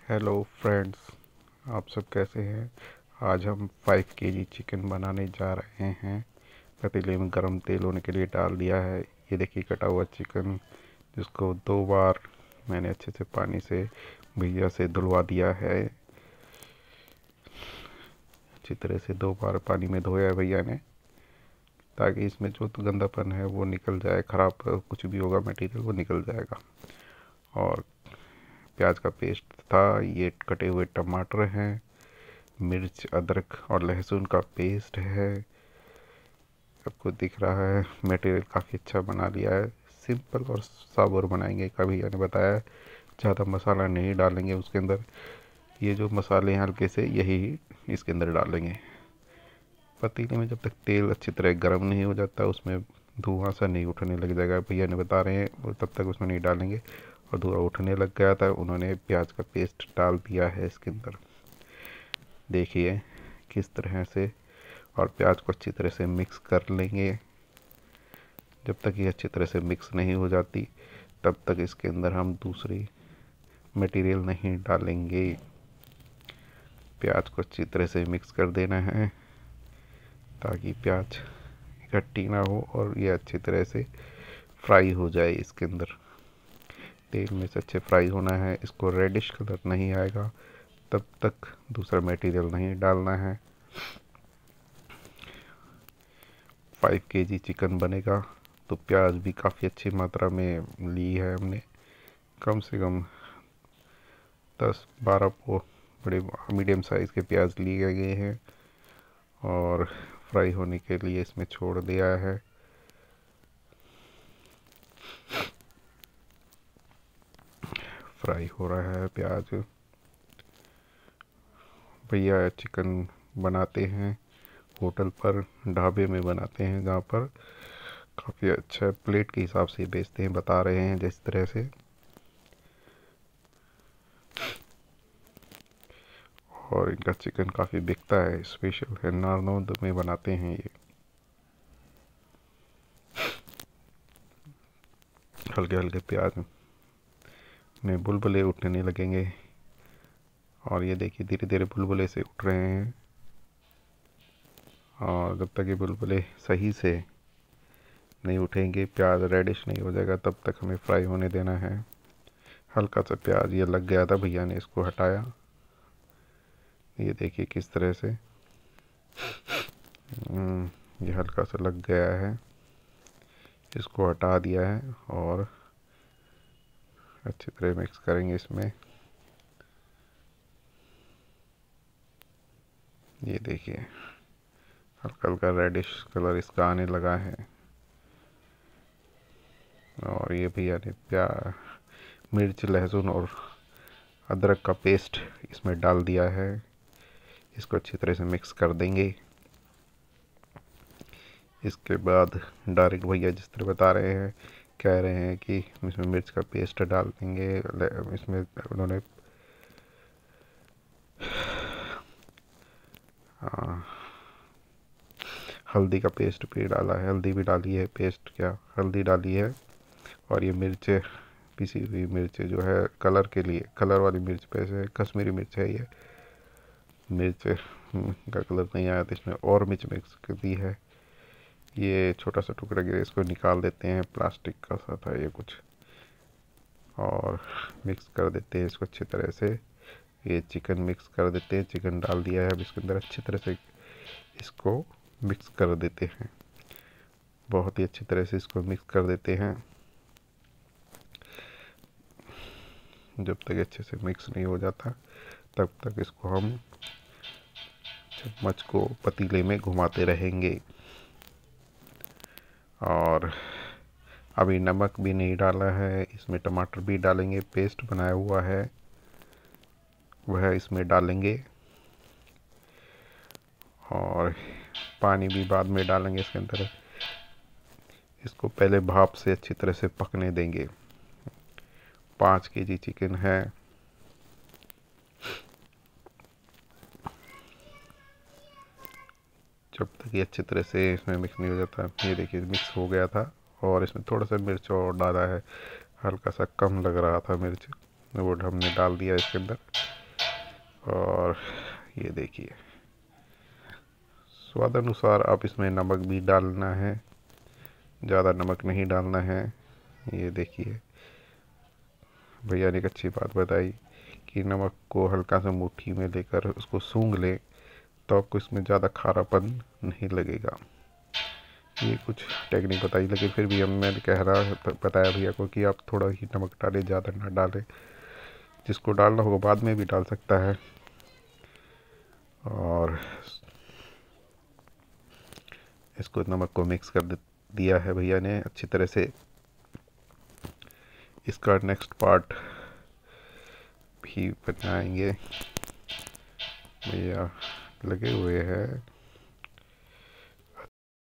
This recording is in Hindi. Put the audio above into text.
हेलो फ्रेंड्स, आप सब कैसे हैं। आज हम 5 केजी चिकन बनाने जा रहे हैं। पतीले में गरम तेल होने के लिए डाल दिया है। ये देखिए कटा हुआ चिकन, जिसको 2 बार मैंने अच्छे से पानी से भैया से धुलवा दिया है। अच्छी तरह से 2 बार पानी में धोया है भैया ने, ताकि इसमें जो तो गंदापन है वो निकल जाए, ख़राब कुछ भी होगा मटेरियल वो निकल जाएगा। और प्याज का पेस्ट था, ये कटे हुए टमाटर हैं, मिर्च अदरक और लहसुन का पेस्ट है। आपको दिख रहा है मटेरियल काफ़ी अच्छा बना लिया है। सिंपल और साबुर बनाएंगे, कभी मैंने बताया ज़्यादा मसाला नहीं डालेंगे उसके अंदर। ये जो मसाले हैं हल्के से यही इसके अंदर डालेंगे। पतीले में जब तक तेल अच्छी तरह गर्म नहीं हो जाता, उसमें धुआं सा नहीं उठने लग जाएगा, भैया ने बता रहे हैं, वो तब तक उसमें नहीं डालेंगे। और धुआं उठने लग गया था, उन्होंने प्याज का पेस्ट डाल दिया है इसके अंदर। देखिए किस तरह से, और प्याज को अच्छी तरह से मिक्स कर लेंगे। जब तक ये अच्छी तरह से मिक्स नहीं हो जाती तब तक इसके अंदर हम दूसरी मटेरियल नहीं डालेंगे। प्याज को अच्छी तरह से मिक्स कर देना है ताकि प्याज इकट्ठी ना हो और ये अच्छी तरह से फ्राई हो जाए इसके अंदर। तेल में से अच्छे फ्राई होना है, इसको रेडिश कलर नहीं आएगा तब तक दूसरा मटेरियल नहीं डालना है। 5 केजी चिकन बनेगा तो प्याज भी काफ़ी अच्छी मात्रा में ली है हमने। कम से कम 10-12 बड़े मीडियम साइज़ के प्याज लिए गए हैं और फ्राई होने के लिए इसमें छोड़ दिया है। फ्राई हो रहा है प्याज। भैया चिकन बनाते हैं होटल पर, ढाबे में बनाते हैं, जहाँ पर काफ़ी अच्छा प्लेट के हिसाब से बेचते हैं, बता रहे हैं जिस तरह से। और इनका चिकन काफ़ी बिकता है, स्पेशल है, नारनौंद में बनाते हैं ये। हल्के हल्के प्याज में बुलबुले उठने लगेंगे और ये देखिए धीरे धीरे बुलबुले से उठ रहे हैं। और जब तक ये बुलबुले सही से नहीं उठेंगे, प्याज रेडिश नहीं हो जाएगा, तब तक हमें फ्राई होने देना है। हल्का सा प्याज ये लग गया था, भैया ने इसको हटाया। ये देखिए किस तरह से ये हल्का सा लग गया है, इसको हटा दिया है और अच्छी तरह मिक्स करेंगे इसमें। ये देखिए हल्का हल्का रेडिश कलर इसका आने लगा है। और ये भैया ने मिर्च लहसुन और अदरक का पेस्ट इसमें डाल दिया है। इसको अच्छी तरह से मिक्स कर देंगे। इसके बाद डायरेक्ट भैया जिस तरह बता रहे हैं, कह रहे हैं कि इसमें मिर्च का पेस्ट डाल देंगे। इसमें उन्होंने हल्दी का पेस्ट भी डाला है, हल्दी भी डाली है, पेस्ट क्या हल्दी डाली है। और ये मिर्च, पिसी हुई मिर्च जो है कलर के लिए, कलर वाली मिर्च पे से कश्मीरी मिर्च है। ये मिर्च का कलर नहीं आया तो इसमें और मिर्च मिक्स कर दी है। ये छोटा सा टुकड़ा गिरा, इसको निकाल देते हैं, प्लास्टिक का सा था ये कुछ। और मिक्स कर देते हैं इसको अच्छी तरह से। ये चिकन मिक्स कर देते हैं, चिकन डाल दिया है, अब इसके अंदर अच्छी तरह से इसको मिक्स कर देते हैं। बहुत ही अच्छी तरह से इसको मिक्स कर देते हैं। जब तक अच्छे से मिक्स नहीं हो जाता तब तक इसको हम चम्मच को पतीले में घुमाते रहेंगे। और अभी नमक भी नहीं डाला है, इसमें टमाटर भी डालेंगे, पेस्ट बनाया हुआ है वह इसमें डालेंगे। और पानी भी बाद में डालेंगे इसके अंदर। इसको पहले भाप से अच्छी तरह से पकने देंगे। 5 केजी चिकन है। जब तक ये अच्छी तरह से इसमें मिक्स नहीं हो जाता, ये देखिए मिक्स हो गया था। और इसमें थोड़ा सा मिर्च और डाला है, हल्का सा कम लग रहा था मिर्च, वो हमने डाल दिया इसके अंदर। और ये देखिए, स्वाद अनुसार आप इसमें नमक भी डालना है, ज़्यादा नमक नहीं डालना है। ये देखिए, भैया ने एक अच्छी बात बताई कि नमक को हल्का सा मुट्ठी में लेकर उसको सूंघ ले तो आपको इसमें ज़्यादा खारापन नहीं लगेगा। ये कुछ टेक्निक बताई, लेकिन फिर भी हम मैंने कह रहा बताया भैया को कि आप थोड़ा ही नमक डालें, ज़्यादा ना डालें। जिसको डालना होगा बाद में भी डाल सकता है। और इसको नमक को मिक्स कर दिया है भैया ने अच्छी तरह से। इसका नेक्स्ट पार्ट भी बनाएंगे, भैया लगे हुए हैं।